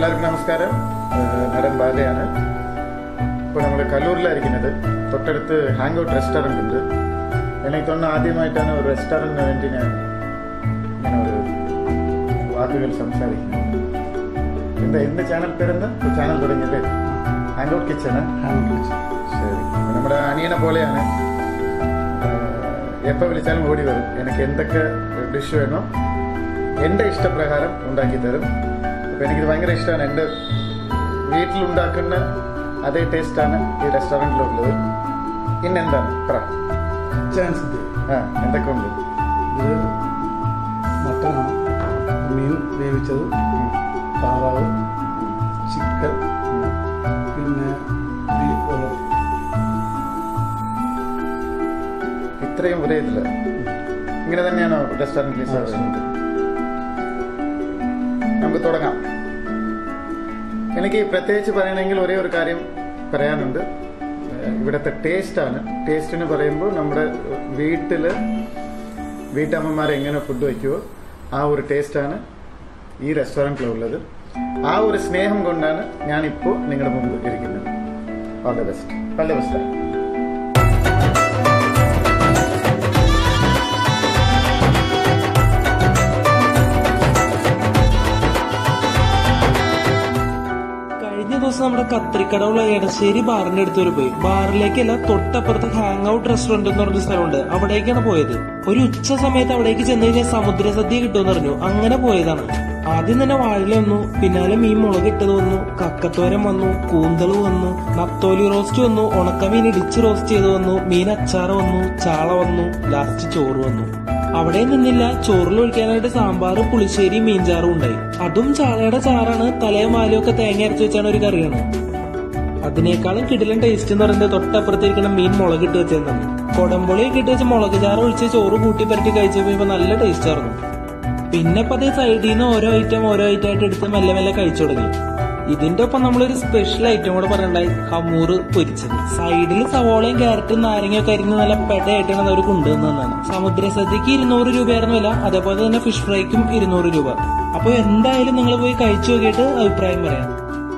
എല്ലാവർക്കും നമസ്കാരം. നടൻ ബാലയാണ്. ഇപ്പോൾ നമ്മൾ കല്ലൂരിലായിരിക്കുന്നത്. തൊട്ടടുത്ത് ഹാങ്ഔട്ട് റെസ്റ്റോറൻറ്റ് ഉണ്ട്. എനിക്ക് തോന്നുന്നു ആദ്യമായിട്ടാണ് ഒരു റെസ്റ്റോറൻറ്റിന് വേണ്ടി ഞാൻ ഇങ്ങനെ ഒരു വാക്കുകൾ സംസാരിക്കുന്നത്. എന്താ ഇന്ന് ചാനൽ പേരെന്താ? ചാനൽ തുടങ്ങിയല്ലേ? Hangout kitchen. ശരി, നമ്മുടെ അനിയനെ പോലെയാണ്. എപ്പോൾ വിളിച്ചാലും ഓടി വരും. എനിക്ക് എന്തൊക്കെ ഡിഷ് വേണോ എൻ്റെ ഇഷ്ടപ്രകാരം ഉണ്ടാക്കി തരും. അപ്പോൾ എനിക്കിത് ഭയങ്കര ഇഷ്ടമാണ്. എൻ്റെ വീട്ടിലുണ്ടാക്കുന്ന അതേ ടേസ്റ്റാണ് ഈ റെസ്റ്റോറൻറ്റിലുള്ളത്. പിന്നെന്താണ് പറ? എന്തൊക്കെ ഉണ്ട്? ഇത് മട്ടനാണ്, മീൻ വേവിച്ചത്, താറാവ്, ചിക്കൻ, പിന്നെ ബീഫ്. ഇത്രയും ഒരേ ഇതില്ല. ഇങ്ങനെ തന്നെയാണോ റെസ്റ്റോറൻറ്റിൽ സർവ് ചെയ്യുന്നത്? നമുക്ക് തുടങ്ങാം. എനിക്ക് പ്രത്യേകിച്ച് പറയണമെങ്കിൽ ഒരേ ഒരു കാര്യം പറയാനുണ്ട്. ഇവിടുത്തെ ടേസ്റ്റാണ്. ടേസ്റ്റിന് പറയുമ്പോൾ നമ്മുടെ വീട്ടമ്മമാർ എങ്ങനെ ഫുഡ് വയ്ക്കുമോ ആ ഒരു ടേസ്റ്റാണ് ഈ റെസ്റ്റോറൻറ്റിലുള്ളത്. ആ ഒരു സ്നേഹം കൊണ്ടാണ് ഞാനിപ്പോൾ നിങ്ങളുടെ മുമ്പ് ഇരിക്കുന്നത്. All the best. All the best. ദിവസം നമ്മുടെ കത്രിക്കടവുള്ള എടശ്ശേരി ബാറിന്റെ അടുത്തൊരു പോയി. ബാറിലേക്കല്ല, തൊട്ടപ്പുറത്ത് ഹാങ് ഔട്ട് റെസ്റ്റോറന്റ് എന്ന് പറഞ്ഞ സ്ഥലമുണ്ട്. അവിടേക്കാണ് പോയത്. ഒരു ഉച്ച സമയത്ത് അവിടേക്ക് ചെന്ന് കഴിഞ്ഞാൽ സമുദ്ര സദ്യ കിട്ടുമെന്ന് പറഞ്ഞു. അങ്ങനെ പോയതാണ്. ആദ്യം തന്നെ വാഴല വന്നു, പിന്നാലെ മീൻ മുളകിട്ടത് വന്നു, കക്കത്തോരൻ വന്നു, കൂന്തള് വന്നു, നത്തോലി റോസ്റ്റ് വന്നു, ഉണക്കമീൻ ഇടിച്ച് റോസ്റ്റ് ചെയ്ത് വന്നു, മീൻ അച്ചാറ് വന്നു, ചാള വന്നു, ലാസ്റ്റ് ചോറ് വന്നു. അവിടെ നിന്നില്ല, ചോറിൽ ഒഴിക്കാനായിട്ട് സാമ്പാർ, പുളിശ്ശേരി, മീൻചാറും ഉണ്ടായി. അതും ചാളയുടെ ചാറാണ്. തലയും വാലും ഒക്കെ തേങ്ങ അരച്ച് വെച്ചാണ് ഒരു കറിയാണ്. അതിനേക്കാളും കിടിലൻ ടേസ്റ്റ് എന്ന് പറയുന്നത് തൊട്ടപ്പുറത്തിരിക്കുന്ന മീൻ മുളകിട്ട് വെച്ചെന്നാണ്. കൊടംപുളിയൊക്കെ ഇട്ട് വെച്ച് മുളക് ചാറ് ഒഴിച്ച് ചോറ് കൂട്ടി പരട്ടി കഴിച്ചപ്പോ നല്ല ടേസ്റ്റ് ആയിരുന്നു. പിന്നെ അതേ സൈഡിൽ നിന്ന് ഓരോ ഐറ്റം ആയിട്ട് എടുത്ത് മെല്ലെ മെല്ലെ കഴിച്ചു തുടങ്ങി. ഇതിന്റെ ഒപ്പം നമ്മളൊരു സ്പെഷ്യൽ ഐറ്റം കൂടെ പറയണ്ടായി, ഹമൂറ് പൊരിച്ചത്. സൈഡിൽ സവോളയും ക്യാരറ്റും നാരങ്ങയൊക്കെ അരിഞ്ഞ് നല്ല പെടയായിട്ടാണ് അവർ കൊണ്ടുവന്നതാണ്. സമുദ്രസദ്യക്ക് 200 രൂപയായിരുന്നു വില. അതേപോലെ തന്നെ ഫിഷ് ഫ്രൈക്കും 200 രൂപ. അപ്പൊ എന്തായാലും നിങ്ങൾ പോയി കഴിച്ചു നോക്കിയിട്ട് അഭിപ്രായം പറയാം.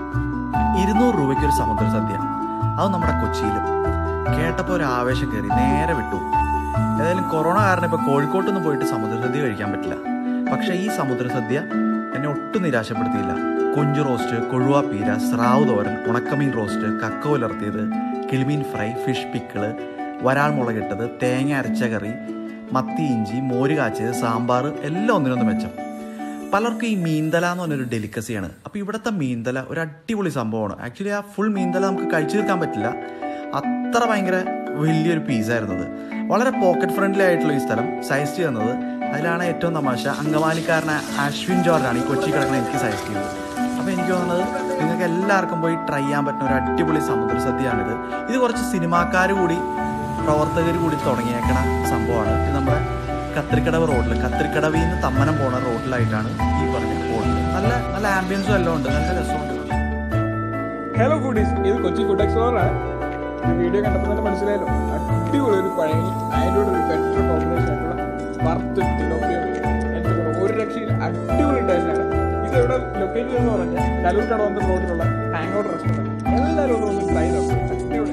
200 രൂപയ്ക്ക് ഒരു സമുദ്രസദ്യ, അത് നമ്മുടെ കൊച്ചിയിലും. കേട്ടപ്പോൾ ഒരു ആവേശം കയറി, നേരെ വിട്ടു. ഏതായാലും കൊറോണ കാരണം ഇപ്പൊ കോഴിക്കോട്ടൊന്നും പോയിട്ട് സമുദ്രസദ്യ കഴിക്കാൻ പറ്റില്ല. പക്ഷെ ഈ സമുദ്രസദ്യ എന്നെ ഒട്ടും നിരാശപ്പെടുത്തിയില്ല. കൊഞ്ചു റോസ്റ്റ്, കൊഴുവാപ്പീര, സ്രാവ് തോരൻ, ഉണക്കമീൻ റോസ്റ്റ്, കക്ക ഉലർത്തിയത്, കിളിമീൻ ഫ്രൈ, ഫിഷ് പിക്കിള്, വരാൾ മുളകിട്ടത്, തേങ്ങ അരച്ച കറി, മത്തി ഇഞ്ചി, മോര് കാച്ചത്, സാമ്പാർ, എല്ലാം ഒന്നിനൊന്ന് മെച്ചം. പലർക്കും ഈ മീൻതല എന്ന് പറഞ്ഞൊരു ഡെലിക്കസിയാണ്. അപ്പോൾ ഇവിടുത്തെ മീൻതല ഒരു അടിപൊളി സംഭവമാണ്. ആക്ച്വലി ആ ഫുൾ മീൻതല നമുക്ക് കഴിച്ചു തീർക്കാൻ പറ്റില്ല, അത്ര ഭയങ്കര വലിയൊരു പീസായിരുന്നത്. വളരെ പോക്കറ്റ് ഫ്രണ്ട്ലി ആയിട്ടുള്ള ഈ സ്ഥലം സജസ്റ്റ് ചെയ്യുന്നത്, അതിലാണ് ഏറ്റവും തമാശ, അങ്കമാലിക്കാരനായ അശ്വിൻ ജോർജാണ് ഈ കൊച്ചി കിടക്കുന്ന എനിക്ക് സജസ്റ്റ് ചെയ്തത്. അപ്പോൾ എനിക്ക് തോന്നുന്നത് നിങ്ങൾക്ക് എല്ലാവർക്കും പോയി ട്രൈ ചെയ്യാൻ പറ്റുന്ന ഒരു അടിപൊളി സമുദ്രസദ്യയാണിത്. ഇത് കുറച്ച് സിനിമാക്കാർ കൂടി പ്രവർത്തകർ കൂടി തുടങ്ങിയേക്കണ സംഭവമാണ്. ഇത് നമ്മുടെ കത്രിക്കടവ് റോഡിൽ, കത്രിക്കടവിൽ നിന്ന് തമ്മനം പോണ റോഡിലായിട്ടാണ് ഈ പറഞ്ഞ റോഡിൽ. നല്ല ആംബിയൻസും എല്ലാം ഉണ്ട്, നല്ല രസമുണ്ട്. ഹലോ ഫുഡീസ്, ഇത് കൊച്ചി ഫുഡ് എക്സ്പ്ലോറാണ്. വീഡിയോ കണ്ടപ്പോൾ തന്നെ മനസ്സിലായല്ലോ, അടിപൊളി ഒരു പഴയ അതിൻ്റെ ഒരു ബെറ്റർ കോമ്പിനേഷൻ ആയിട്ടുള്ള വറുത്ത് ഒരു രക്ഷയിൽ അടിപൊളി ടേസ്റ്റാണ്. ഇതെവിടെ ലൊക്കേറ്റ് എന്ന് പറഞ്ഞാൽ കലൂർ കടവന്ത റോഡിലുള്ള ഹാങ് ഔട്ട് റെസ്റ്റോറൻറ്റ്. എല്ലാവരും ഒന്ന് ട്രൈ ചെയ്തു. അടിപൊളി.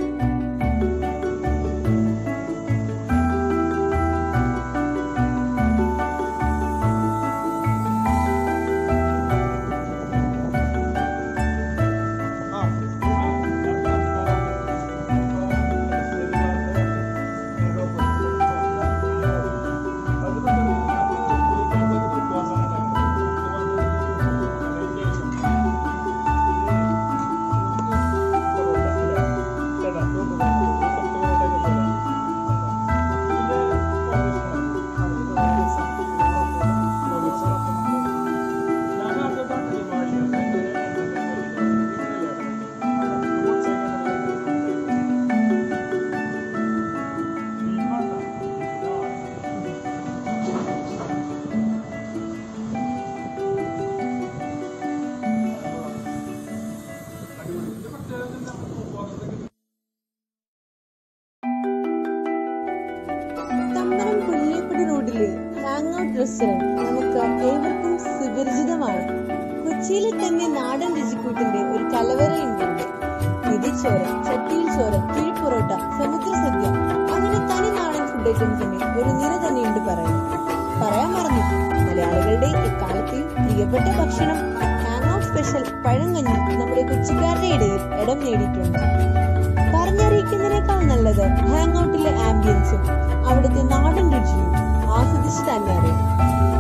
റോഡിലെ ഹാങ് ഔട്ട് റെസ്റ്റോറന്റ് നമുക്ക് ഏവർക്കും സുപരിചിതമാണ്. കൊച്ചിയിലെ തന്നെ നാടൻ രുചിക്കൂട്ടിന്റെ ഒരു കലവറയുണ്ട്. നിധിച്ചോറ്, ചട്ടിയിൽ ചോറ്, കിഴിപ്പൊറോട്ട, സമുദ്ര സദ്യ, അങ്ങനെ തനി നാടൻ ഫുഡ് ഐറ്റംസിന്റെ ഒരു നിര തന്നെയുണ്ട് പറയാൻ മറന്നു. മലയാളികളുടെ എക്കാലത്തെയും പ്രിയപ്പെട്ട ഭക്ഷണം ഹാങ് ഔട്ട് സ്പെഷ്യൽ പഴങ്കഞ്ഞി നമ്മുടെ കൊച്ചിക്കാരുടെ ഇടയിൽ ഇടം നേടിയിട്ടുണ്ട്. പറഞ്ഞറിയിക്കുന്നതിനേക്കാൾ നല്ലത് ഹാങ് ഔട്ടിലെ ആംബിയൻസും അവിടുത്തെ നാടൻ രുചിയും ആസ്വദിച്ച് തന്നെ അറിയാം.